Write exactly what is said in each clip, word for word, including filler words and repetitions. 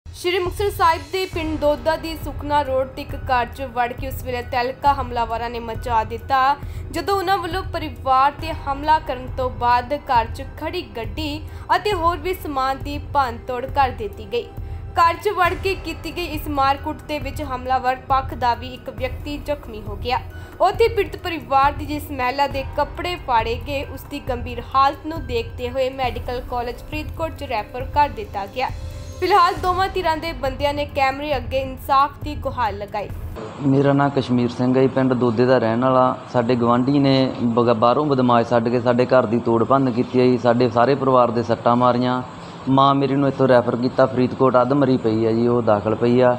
श्री मुक्तसर साहिब के पिंड दोदा की सुखना रोड ते एक कार च वड़ के उस वेले तहलका हमलावरां ने मचा दिता जदों उन्हां वल्लों परिवार ते हमला करन तो बाद कार च खड़ी गड्डी अते होर भी समान की भंन तोड़ कर दी गई। कार च वड़ के की गई इस मारकुट दे विच हमलावर पक्ष दा भी एक व्यक्ति जख्मी हो गया। उत्थे पीड़ित परिवार की जिस महिला के कपड़े फाड़े गए उसकी गंभीर हालत नूं देखते हुए मैडिकल कॉलेज फरीदकोट च रैफर कर दिता गया। फिलहाल दोवां धिरां दे बंदियां ने कैमरे अगे इंसाफ की गुहार लगाई। मेरा नाम कश्मीर सिंह है, पिंड दोदे का रहने वाला। साडे गवांढी ने बाहरों बदमाश छड्ड के साडे घर की तोड़ भन्न की है जी। साडे सारे परिवार दे सट्टां मारियां। माँ मेरी नूं इत्थों रैफर किया फरीदकोट, अध मरी पई है जी, वो दाखल पई आ।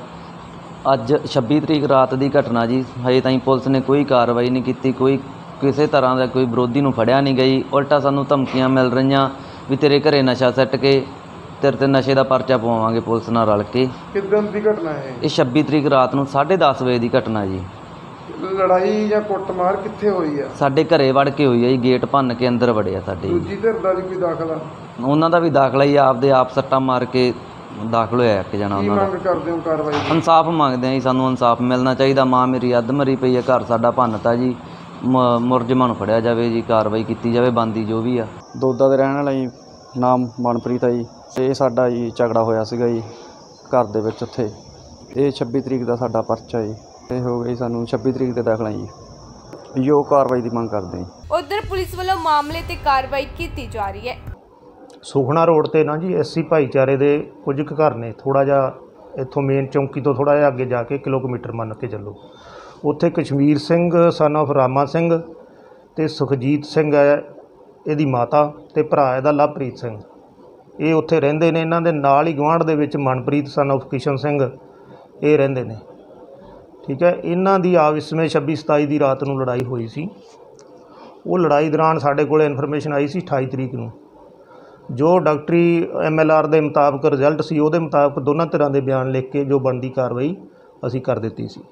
अज छब्बी तरीक रात की घटना जी। हजे ताईं पुलिस ने कोई कार्रवाई नहीं की, कोई किसी तरह का कोई विरोधी नूं फड़िया नहीं गई। उल्टा सानूं धमकियां मिल रही भी तेरे घरे नशा सट्ट के तेरे ते नशे का परचा पवावांगे पुलिस नाल रल के। किदन दी घटना है ये छब्बी तरीक रात नूं साढ़े दस बजे की घटना जी। लड़ाई या कुटमार कित्थे होई है? साडे घरे वड़ के हुई है जी, गेट भन्न के अंदर वड़िया साडे। दूजी धिर दा भी कोई दाखला? उन्हां दा भी दाखला ही, आपदे आप सट्टा मार के दाखल होया एक जना। की मंग करदे हो कार्रवाई? इंसाफ मंगदे हैं जी, सानूं इंसाफ मिलना चाहिए। माँ मेरी अध मरी पई है, घर साडा भन्नता जी। मुलजिमां नूं फड़िया जावे जी, कार्रवाई की जावे बनदी जो भी आ। दोदा दे रहण वाला जी, नाम मनप्रीत है जी। ਇਹ ਸਾਡਾ ਜੀ ਝਗੜਾ ਹੋਇਆ ਸੀਗਾ ਜੀ ਘਰ ਦੇ ਵਿੱਚ ਉੱਥੇ। ਇਹ ਛੱਬੀ ਤਰੀਕ ਦਾ ਸਾਡਾ ਪਰਚਾ ਜੀ, ਇਹ ਹੋ ਗਈ ਸਾਨੂੰ ਛੱਬੀ ਤਰੀਕ ਤੇ ਦਾਖਲਾ ਜੀ। ਜੋ ਕਾਰਵਾਈ ਦੀ ਮੰਗ ਕਰਦੇ ਹਾਂ। ਉਧਰ ਪੁਲਿਸ ਵੱਲੋਂ ਮਾਮਲੇ ਤੇ ਕਾਰਵਾਈ ਕੀਤੀ ਜਾ ਰਹੀ ਹੈ। ਸੁਖਨਾ ਰੋਡ ਤੇ ਨਾ ਜੀ ਐਸਸੀ ਭਾਈਚਾਰੇ ਦੇ ਕੁਝ ਕੁ ਘਰ ਨੇ, ਥੋੜਾ ਜਿਹਾ ਇੱਥੋਂ ਮੇਨ ਚੌਂਕੀ ਤੋਂ ਥੋੜਾ ਜਿਹਾ ਅੱਗੇ ਜਾ ਕੇ ਕਿਲੋਮੀਟਰ ਮੰਨ ਕੇ ਚੱਲੋ, ਉੱਥੇ ਕਸ਼ਮੀਰ ਸਿੰਘ ਸਨ ਆਫ ਰਾਮਾ ਸਿੰਘ ਤੇ ਸੁਖਜੀਤ ਸਿੰਘ ਹੈ ਇਹਦੀ ਮਾਤਾ ਤੇ ਭਰਾ ਇਹਦਾ ਲਵਪ੍ਰੀਤ ਸਿੰਘ। ਇਹ ਉੱਥੇ ਰਹਿੰਦੇ ਨੇ। ਇਹਨਾਂ ਦੇ ਨਾਲ ਹੀ ਗੁਆਂਢ ਦੇ ਵਿੱਚ ਮਨਪ੍ਰੀਤ ਸਨ ਆਫ ਕਿਸ਼ਨ ਸਿੰਘ ਇਹ ਰਹਿੰਦੇ ਨੇ। ਠੀਕ ਹੈ, ਇਹਨਾਂ ਦੀ ਆਪਸ ਵਿੱਚ ਛੱਬੀ ਸਤਾਈ ਦੀ ਰਾਤ ਨੂੰ ਲੜਾਈ ਹੋਈ ਸੀ। ਉਹ ਲੜਾਈ ਦੌਰਾਨ ਸਾਡੇ ਕੋਲ ਇਨਫੋਰਮੇਸ਼ਨ ਆਈ ਸੀ ਅਠਾਈ ਤਰੀਕ ਨੂੰ। ਜੋ ਡਾਕਟਰੀ ਐਮ ਐਲ ਆਰ ਦੇ ਮੁਤਾਬਕ ਰਿਜ਼ਲਟ ਸੀ, ਉਹਦੇ ਮੁਤਾਬਕ ਦੋਨਾਂ ਤਰ੍ਹਾਂ ਦੇ ਬਿਆਨ ਲਿਖ ਕੇ ਜੋ ਬਣਦੀ ਕਾਰਵਾਈ ਅਸੀਂ ਕਰ ਦਿੱਤੀ ਸੀ।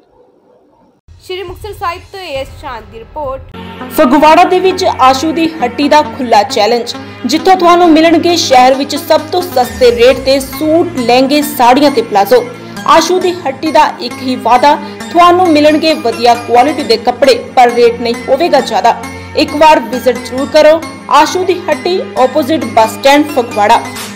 श्री मुक्तसर साहिब तो एस शांत की रिपोर्ट। फगवाड़ा दे विच आशू दी हट्टी दा खुला चैलेंज, जिथों तुहानू मिलणगे शहर विच सब तो सस्ते रेट ते सूट, लहंगे, साड़ियां ते प्लाजो। आशू दी हट्टी दा एक ही वादा, तुहानू मिलणगे वधिया क्वालिटी दे कपड़े पर रेट नहीं होवेगा ज्यादा। एक बार विजिट जरूर करो आशू दी हट्टी, ओपोजिट बस स्टैंड फगवाड़ा।